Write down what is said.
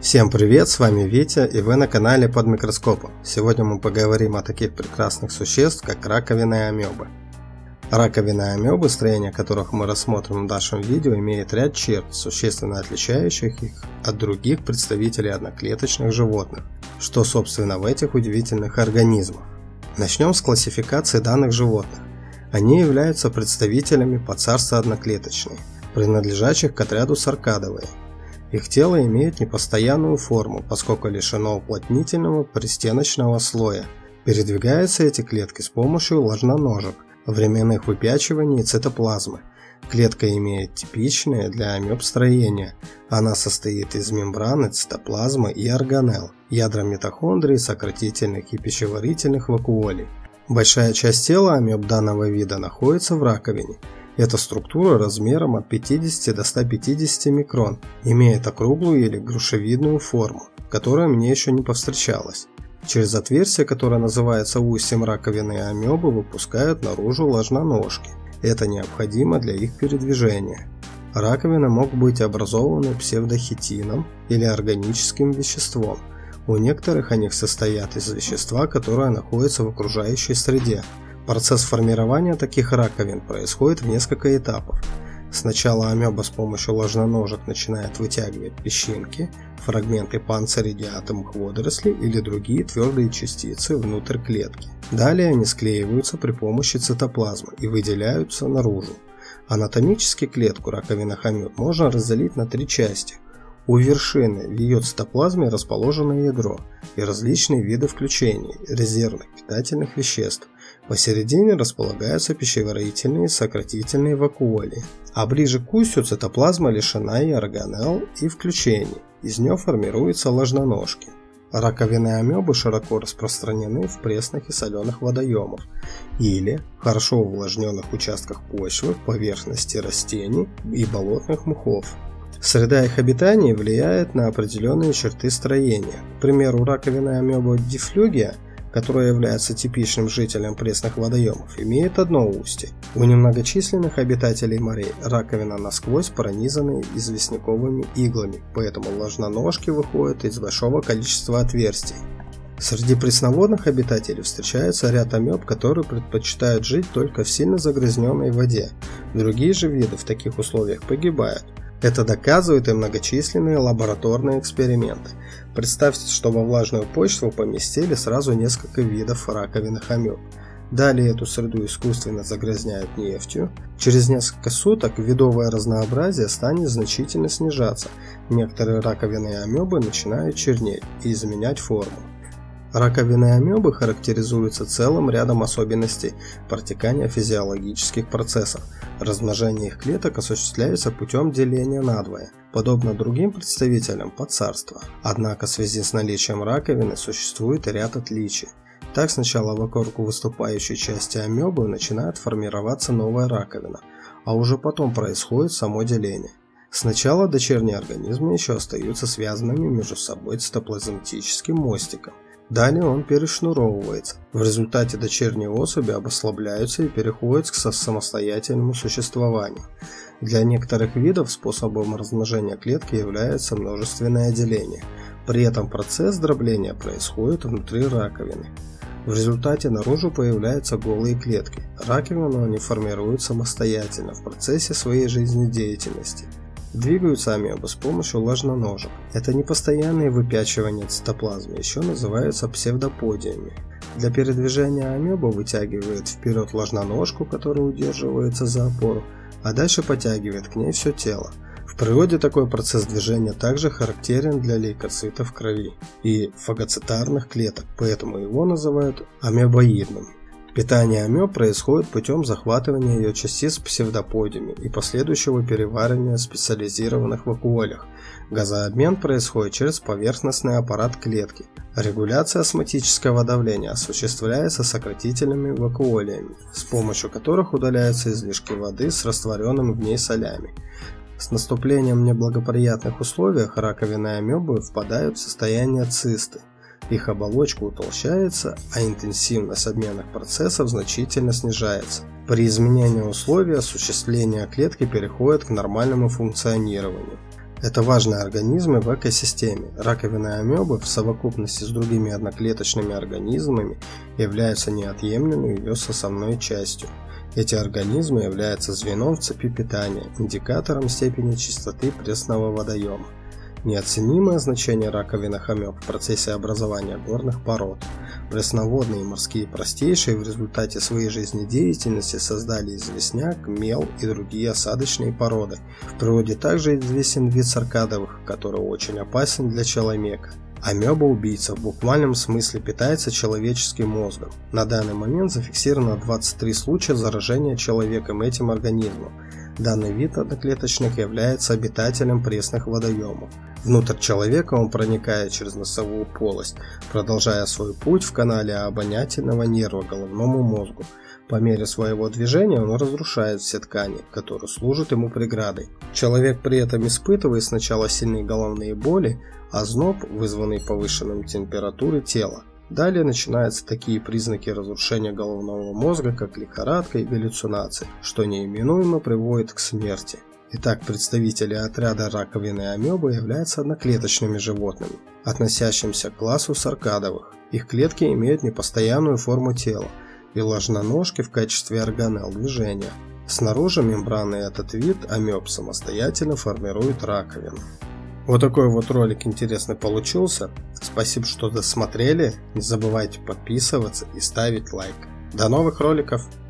Всем привет, с вами Витя, и вы на канале Под микроскопом. Сегодня мы поговорим о таких прекрасных существ, как раковины и амебы. Раковины и амебы, строение которых мы рассмотрим в нашем видео, имеет ряд черт, существенно отличающих их от других представителей одноклеточных животных, что собственно в этих удивительных организмах. Начнем с классификации данных животных. Они являются представителями подцарства одноклеточные, принадлежащих к отряду саркадовые. Их тело имеет непостоянную форму, поскольку лишено уплотнительного пристеночного слоя. Передвигаются эти клетки с помощью ложноножек, временных выпячиваний и цитоплазмы. Клетка имеет типичное для амеб строение. Она состоит из мембраны, цитоплазмы и органелл, ядра митохондрий, сократительных и пищеварительных вакуолей. Большая часть тела амеб данного вида находится в раковине. Эта структура размером от 50 до 150 микрон, имеет округлую или грушевидную форму, которая мне еще не повстречалась. Через отверстие, которое называется устьем раковины, амебы выпускают наружу ложноножки. Это необходимо для их передвижения. Раковины могут быть образованы псевдохитином или органическим веществом. У некоторых они состоят из вещества, которое находится в окружающей среде. Процесс формирования таких раковин происходит в несколько этапов. Сначала амеба с помощью ложноножек начинает вытягивать песчинки, фрагменты панциря диатомных водорослей или другие твердые частицы внутрь клетки. Далее они склеиваются при помощи цитоплазмы и выделяются наружу. Анатомически клетку раковинных амеб можно разделить на три части. У вершины в ее цитоплазме расположено ядро и различные виды включений резервных питательных веществ. Посередине располагаются пищеварительные и сократительные вакуоли, а ближе к устью цитоплазма лишена и органелл, и включений. Из нее формируются ложноножки. Раковины амебы широко распространены в пресных и соленых водоемах или хорошо увлажненных участках почвы, поверхности растений и болотных мхов. Среда их обитания влияет на определенные черты строения. К примеру, раковина амебы дифлюгия, которая является типичным жителем пресных водоемов, имеет одно устье. У немногочисленных обитателей морей раковина насквозь пронизана известняковыми иглами, поэтому ложноножки выходят из большого количества отверстий. Среди пресноводных обитателей встречается ряд амеб, которые предпочитают жить только в сильно загрязненной воде. Другие же виды в таких условиях погибают. Это доказывают и многочисленные лабораторные эксперименты. Представьте, что во влажную почву поместили сразу несколько видов раковинных амеб. Далее эту среду искусственно загрязняют нефтью. Через несколько суток видовое разнообразие станет значительно снижаться. Некоторые раковинные амебы начинают чернеть и изменять форму. Раковины амебы характеризуются целым рядом особенностей протекания физиологических процессов. Размножение их клеток осуществляется путем деления надвое, подобно другим представителям подцарства. Однако в связи с наличием раковины существует ряд отличий. Так сначала вокруг выступающей части амебы начинает формироваться новая раковина, а уже потом происходит само деление. Сначала дочерние организмы еще остаются связанными между собой цитоплазматическим мостиком. Далее он перешнуровывается. В результате дочерние особи обослабляются и переходят к самостоятельному существованию. Для некоторых видов способом размножения клетки является множественное деление. При этом процесс дробления происходит внутри раковины. В результате наружу появляются голые клетки. Раковину они формируют самостоятельно в процессе своей жизнедеятельности. Двигаются амебы с помощью ложноножек. Это непостоянные выпячивания цитоплазмы, еще называются псевдоподиями. Для передвижения амеба вытягивает вперед ложноножку, которая удерживается за опору, а дальше подтягивает к ней все тело. В природе такой процесс движения также характерен для лейкоцитов крови и фагоцитарных клеток, поэтому его называют амебоидным. Питание амеб происходит путем захватывания ее частиц псевдоподиями и последующего переваривания в специализированных вакуолях. Газообмен происходит через поверхностный аппарат клетки. Регуляция осмотического давления осуществляется сократительными вакуолиями, с помощью которых удаляются излишки воды с растворенными в ней солями. С наступлением неблагоприятных условий раковины амебы впадают в состояние цисты. Их оболочка утолщается, а интенсивность обменных процессов значительно снижается. При изменении условий осуществление клетки переходит к нормальному функционированию. Это важные организмы в экосистеме. Раковины амебы в совокупности с другими одноклеточными организмами являются неотъемлемой ее составной частью. Эти организмы являются звеном в цепи питания, индикатором степени чистоты пресного водоема. Неоценимое значение раковинных амеб в процессе образования горных пород. Пресноводные и морские простейшие в результате своей жизнедеятельности создали известняк, мел и другие осадочные породы. В природе также известен вид саркадовых, который очень опасен для человека. Амеба-убийца в буквальном смысле питается человеческим мозгом. На данный момент зафиксировано 23 случая заражения человеком этим организмом. Данный вид одноклеточных является обитателем пресных водоемов. Внутрь человека он проникает через носовую полость, продолжая свой путь в канале обонятельного нерва к головному мозгу. По мере своего движения он разрушает все ткани, которые служат ему преградой. Человек при этом испытывает сначала сильные головные боли, озноб, вызванный повышенной температурой тела. Далее начинаются такие признаки разрушения головного мозга, как лихорадка и галлюцинации, что неименуемо приводит к смерти. Итак, представители отряда раковины амебы являются одноклеточными животными, относящимися к классу саркадовых. Их клетки имеют непостоянную форму тела и ложноножки в качестве органелл движения. Снаружи мембраны этот вид амеб самостоятельно формирует раковину. Вот такой вот ролик интересный получился. Спасибо, что досмотрели. Не забывайте подписываться и ставить лайк. До новых роликов!